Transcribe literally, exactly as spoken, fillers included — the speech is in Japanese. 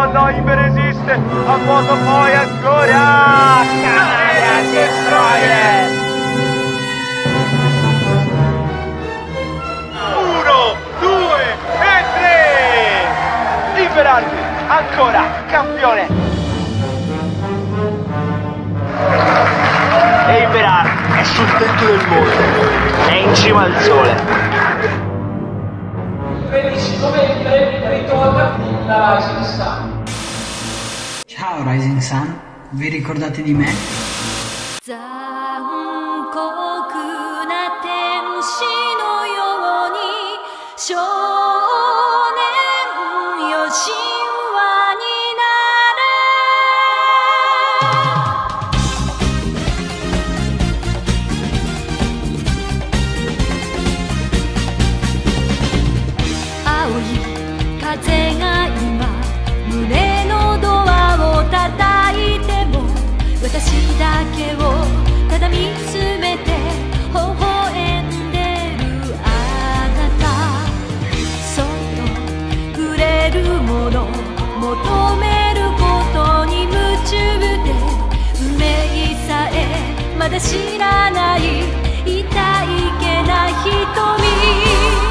no, iperesiste, a vuoto poi ancora, Canadian Destroyer! Uno, due e tre! Liberarti, ancora, campione! E Liberarti è sul tetto del mondo, è in cima al sole. tredici novembre ritorna la Rising Sun. Ciao Rising Sun, vi ricordate di me? 残酷な天使のように少年よ神話になる青い風が今胸のドアを叩いても私だけをただ見つめて微笑んでるあなたそっと触れるもの求めることに夢中で運命さえまだ知らない痛いけな瞳